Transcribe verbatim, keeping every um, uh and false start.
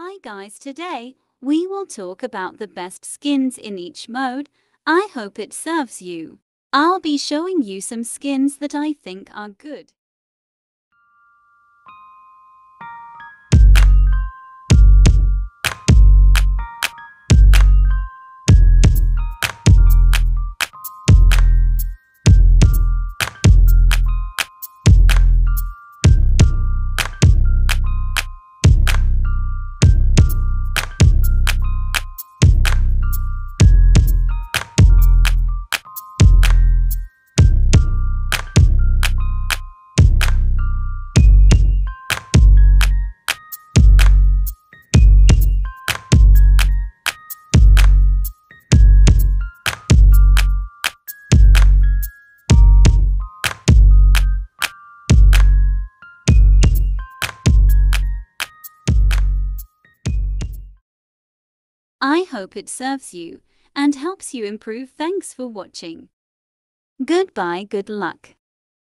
Hi guys, today we will talk about the best skins in each mode. I hope it serves you. I'll be showing you some skins that I think are good. I hope it serves you and helps you improve. Thanks for watching. Goodbye, good luck.